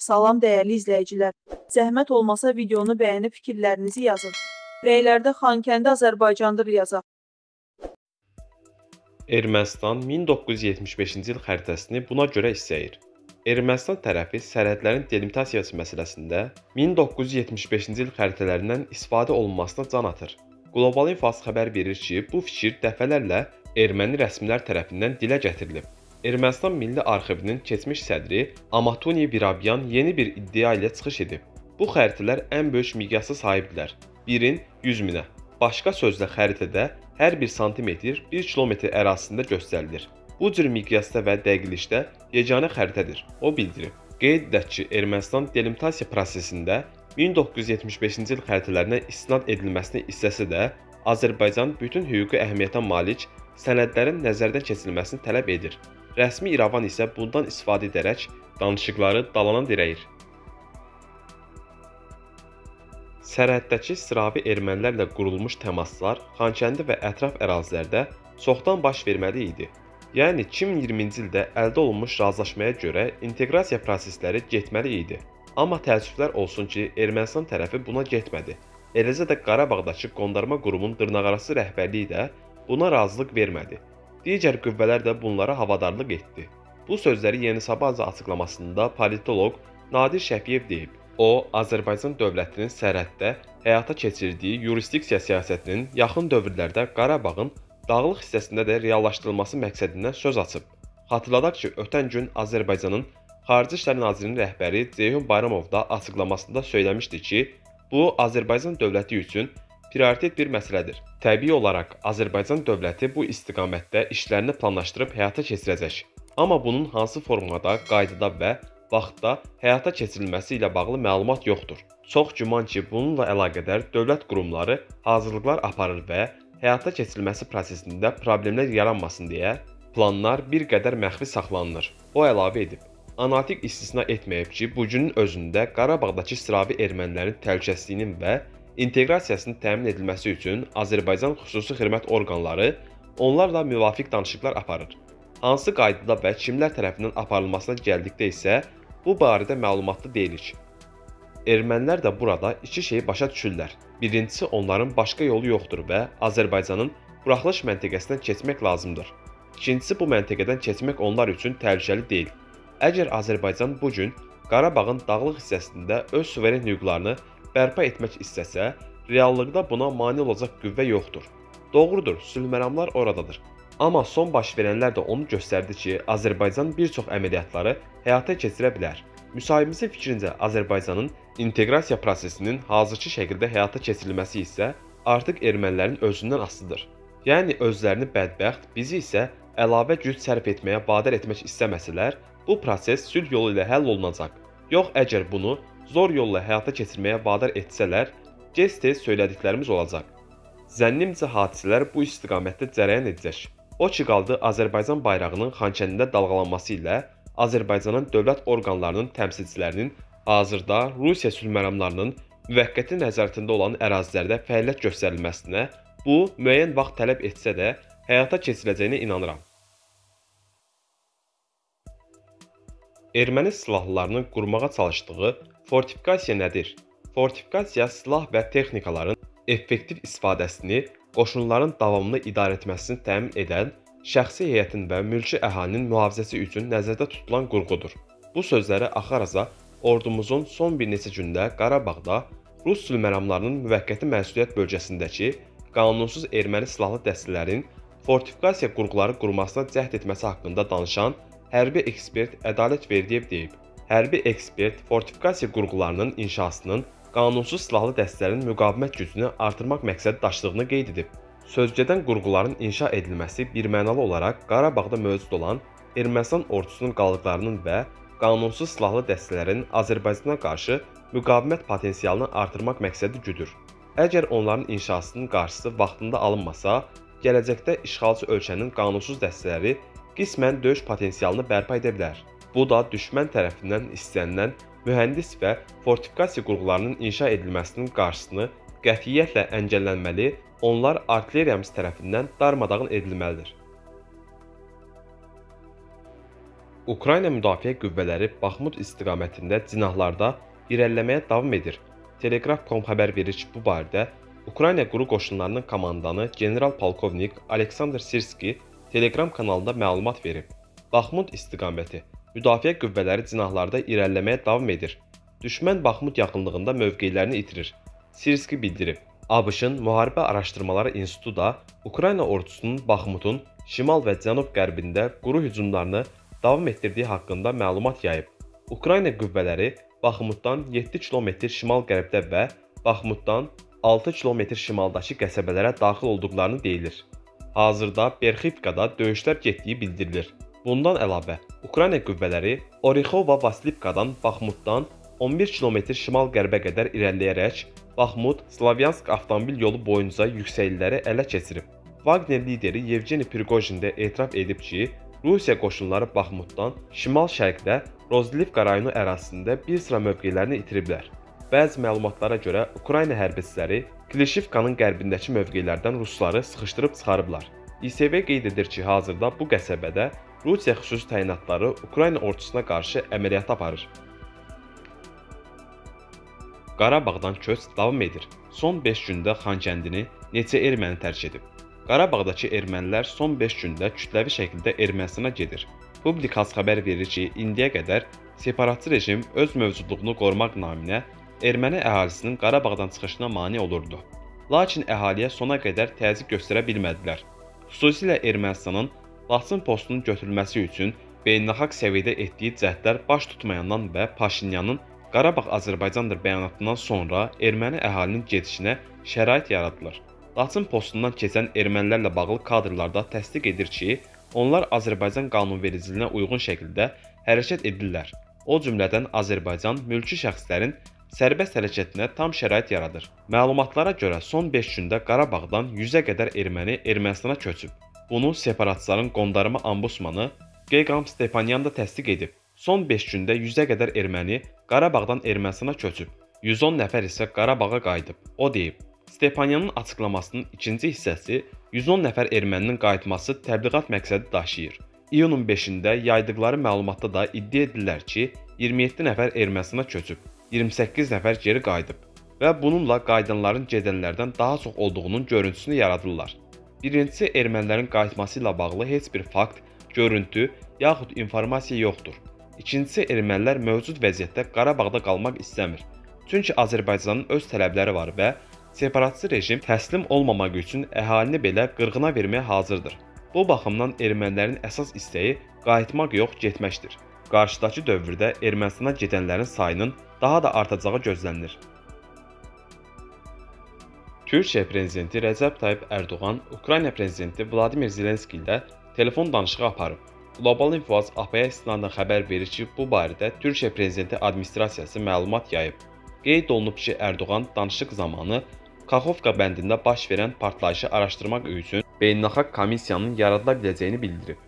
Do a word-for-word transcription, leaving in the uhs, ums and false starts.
Salam dəyərli izləyicilər. Zəhmət olmasa videonu bəyənib fikirlərinizi yazın. Rəylərdə Xankəndi Azərbaycandır yazaq. Ermənistan min doqquz yüz yetmiş beşinci il xəritəsini buna görə istəyir. Ermənistan tərəfi sərhədlərin delimitasiyası məsələsində min doqquz yüz yetmiş beşinci il xəritələrindən istifadə olunmasına can atır. Qlobal İnfas xəbər verir ki, bu fikir dəfələrlə erməni rəsmilər tərəfindən dilə gətirilib. Ermənistan Milli Arxivinin keçmiş sədri Amatuni Birabyan yeni bir iddia ilə çıxış edib. Bu xəritələr ən böyük miqyasa sahibdirlər. birin yüz minə. Başqa sözlə xəritədə hər bir santimetr bir kilometr ərazisində göstərilir. Bu cür miqyasda və dəqiqlikdə yeganə xəritədir, o bildirib. Qeyd edək ki, Ermənistan delimitasiya prosesində min doqquz yüz yetmiş beşinci il xəritələrinə istinad edilməsini istəsə də, Azərbaycan bütün hüquqi əhəmiyyətə malik sənədlərin nəzərdən keçirilməsini tələb edir. Rəsmi İrəvan isə bundan istifadə edərək danışıqları dalana dirəyir. Sərhəddəki sıravi ermənilərlə qurulmuş təmaslar Xankəndi və ətraf ərazilərdə çoxdan baş verməli idi. Yəni iki min iyirminci ildə əldə olunmuş razılaşmaya görə inteqrasiya prosesləri getməli idi. Amma təəssüflər olsun ki, Ermənistan tərəfi buna getmədi. Eləcə də Qarabağdakı qondarma qurumun dırnaqarası rəhbərliyi də buna razılıq vermədi. Digər qüvvələr də bunlara havadarlıq etdi. Bu sözləri Yeni Sabah açıqlamasında politoloq Nadir Şəfiyev deyib. O, Azərbaycan dövlətinin sərhəddə həyata keçirdiyi yurisdiksiya siyasətinin yaxın dövrlərdə Qarabağın dağlıq hissəsində də reallaşdırılması məqsədindən söz açıb. Xatırladaq ki, ötən gün Azərbaycanın Xarici İşlər Nazirinin rəhbəri Ceyhun Bayramov da açıqlamasında söyləmişdi ki, bu Azərbaycan dövləti üçün prioritet bir məsələdir. Təbii olaraq Azərbaycan dövləti bu istiqamətdə işlərini planlaşdırıb həyata keçirəcək. Amma bunun hansı formada, qaydada və vaxtda həyata keçirilməsi ilə bağlı məlumat yoxdur. Çox güman ki, bununla əlaqədar dövlət qurumları hazırlıqlar aparır və həyata keçirilməsi prosesində problemlər yaranmasın deyə planlar bir qədər məxfi saxlanılır. O əlavə edib. Analitik istisna etməyib ki, bu günün özündə Qarabağdakı sıravi ermənilərin təhlükəsizliyinin və inteqrasiyasının təmin edilməsi üçün Azərbaycan xüsusi xidmət orqanları onlarla müvafiq danışıqlar aparır. Hansı qaydada və kimlər tərəfindən aparılmasına gəldikdə isə bu barədə məlumatlı deyilik. Ermənilər də burada iki şeyi başa düşürlər. Birincisi, onların başqa yolu yoxdur və Azərbaycanın buraxılış məntəqəsindən keçmək lazımdır. İkincisi, bu məntəqədən keçmək onlar üçün təhlükəli deyil. Əgər Azərbaycan bu gün Qarabağın dağlıq hissəsində öz suveren hüquqlarını bərpa etmək istəsə, reallıqda buna mane olacaq qüvvə yoxdur. Doğrudur, sülhməramlar oradadır. Amma son baş verənlər də onu göstərdi ki, Azərbaycan bir çox əməliyyatları həyata keçirə bilər. Müsahibimizin fikrincə Azərbaycanın inteqrasiya prosesinin hazırki şəkildə həyata keçirilməsi isə artıq ermənilərin özündən asılıdır. Yəni özlərini bədbəxt, bizi isə əlavə güc sərf etməyə vadar etmək istəməsələr, bu proses sülh yolu ilə həll olunacaq. Yox, əgər bunu zor yolla həyata keçirməyə vadar etsələr, gec-tez söylədiklərimiz olacaq. Zənnimcə hadisələr bu istiqamətdə cərəyan edəcək. O ki qaldı Azərbaycan bayrağının Xankəndində dalğalanması ilə Azərbaycanın dövlət orqanlarının təmsilçilərinin hazırda Rusiya sülhməramlarının müvəqqəti nəzarətində olan ərazilərdə fəaliyyət göstərilməsinə bu müəyyən vaxt tələb etsə də həyata keçiriləcəyinə inanıram. Erməni silahlılarının qurmağa çalışdığı fortifikasiya nədir? Fortifikasiya silah və texnikaların effektiv istifadəsini, qoşunların davamlı idarə etməsini təmin edən, şəxsi heyətin və mülki əhalinin mühafizəsi üçün nəzərdə tutulan qurğudur. Bu sözləri axaraza ordumuzun son bir neçə gündə Qarabağda Rus sülhməramlarının müvəqqəti məsuliyyət bölgəsindəki qanunsuz erməni silahlı dəstələrin fortifikasiya qurğuları qurmasına cəhd etməsi haqqında danışan hərbi ekspert Ədalət Verdiyev deyib. Hərbi ekspert fortifikasiya qurğularının inşasının qanunsuz silahlı dəstələrin müqavimət gücünü artırmaq məqsədi daşıdığını qeyd edib. Sözgedən qurğuların inşa edilməsi birmənalı olaraq Qarabağda mövcud olan Ermənistan ordusunun qalıqlarının və qanunsuz silahlı dəstələrin Azərbaycana qarşı müqavimət potensialını artırmaq məqsədi güdür. Əgər onların inşasının qarşısı vaxtında alınmasa, gələcəkdə işğalçı ölkənin qanunsuz dəstələri qismən döyüş potensialını bərpa edə bilər. Bu da düşmən tərəfindən istənilən mühəndis və fortifikasiya qurğularının inşa edilməsinin qarşısını qətiyyətlə əngəllənməli, onlar artilleriyamız tərəfindən darmadağın edilməlidir. Ukrayna Müdafiə Qüvvələri Baxmut istiqamətində cinahlarda irəliləməyə davam edir. Telegraf nöqtə com xəbər verir ki, bu barədə Ukrayna quru qoşunlarının komandanı general-polkovnik Aleksandr Sirski Telegram kanalında məlumat verib. Baxmut istiqaməti Müdafiə Qüvvələri cinahlarda irəliləməyə davam edir. Düşmən Baxmut yaxınlığında mövqelərini itirir. Sirski bildirib. ABŞ-ın Müharibə Araşdırmaları İnstitutu da Ukrayna ordusunun Baxmutun şimal və cənub-qərbində quru hücumlarını davam etdirdiyi haqqında məlumat yayıb. Ukrayna qüvvələri Baxmutdan yeddi kilometr şimal-qərbdə və Baxmutdan altı kilometr şimaldakı qəsəbələrə daxil olduqlarını deyilir. Hazırda Berxivkada döyüşlər getdiyi bildirilir. Bundan əlavə, Ukrayna qüvvələri Orixov və Vaslivkadan Baxmutdan on bir kilometr şimal-qərbə qədər irəliləyərək Baxmut-Slavyansk avtomobil yolu boyunca yüksəklikləri ələ keçirib. Wagner lideri Yevgeni Prigojin də etiraf edib ki, Rusiya qoşunları Baxmutdan şimal-şərqdə Rozlivka rayonu ərazisində bir sıra mövqelərini itiriblər. Bəzi məlumatlara görə Ukrayna hərbçiləri Klişivkanın qərbindəki mövqelərdən rusları sıxışdırıb çıxarıblar. İ S V qeyd edir ki, hazırda bu qəsəbədə Rusiya xüsusi təyinatları Ukrayna ordusuna qarşı əməliyyat aparır. Qarabağdan köç davam edir. Son beş gündə Xankəndini neçə erməni tərk edib? Qarabağdakı ermənilər son beş gündə kütləvi şəkildə Ermənistana gedir. Publikas xəbər verir ki, indiyə qədər separatçı rejim öz mövcudluğunu qorumaq naminə erməni əhalisinin Qarabağdan çıxışına mane olurdu. Lakin əhaliyə sona qədər təzyiq göstərə bilmədilər. Xüsusilə Ermənistanın Laçın postunun götürülməsi üçün beynəlxalq səviyyədə etdiyi cəhdlər baş tutmayandan və Paşinyanın Qarabağ Azərbaycandır bəyanatından sonra erməni əhalinin gedişinə şərait yaradılır. Laçın postundan keçən ermənilərlə bağlı kadrlarda təsdiq edir ki, onlar Azərbaycan qanunvericiliyinə uyğun şəkildə hərəkət edirlər. O cümlədən Azərbaycan mülki şəxslərin sərbəst hərəkətinə tam şərait yaradır. Məlumatlara görə son beş gündə Qarabağdan yüzə qədər erməni Ermənistana köçüb. Bunu separatçıların qondarma ambusmanı Geqam Stepanyan da təsdiq edib. Son beş gündə yüzə qədər erməni Qarabağdan Ermənistana köçüb. yüz on nəfər isə Qarabağa qayıdıb. O deyib. Stepanyanın açıqlamasının ikinci hissəsi yüz on nəfər erməninin qayıtması təbliğat məqsədi daşıyır. İyunun beşində yaydıqları məlumatda da iddia edirlər ki, iyirmi yeddi nəfər Ermənistana köçüb, iyirmi səkkiz nəfər geri qayıdıb və bununla qayıdanların gedənlərdən daha çox olduğunun görüntüsünü yaradırlar. Birincisi, ermənilərin qayıtması ilə bağlı heç bir fakt, görüntü yaxud informasiya yoxdur. İkincisi, ermənilər mövcud vəziyyətdə Qarabağda qalmaq istəmir. Çünki Azərbaycanın öz tələbləri var və separatçı rejim təslim olmamaq üçün əhalini belə qırğına verməyə hazırdır. Bu baxımdan ermənilərin əsas istəyi qayıtmaq yox, getməkdir. Qarşıdakı dövrdə Ermənistana gedənlərin sayının daha da artacağı gözlənilir. Türkiyə prezidenti Rəcəb Tayyip Ərdoğan Ukrayna prezidenti Vladimir Zelenski ilə telefon danışığı aparıb. Global Info-az A P-yə istinadən xəbər verir ki, bu barədə Türkiyə prezidenti administrasiyası məlumat yayıb. Qeyd olunub ki, Ərdoğan danışıq zamanı Kaxovka bəndində baş verən partlayışı araşdırmaq üçün beynəlxalq komissiyanın yaradıla biləcəyini bildirib.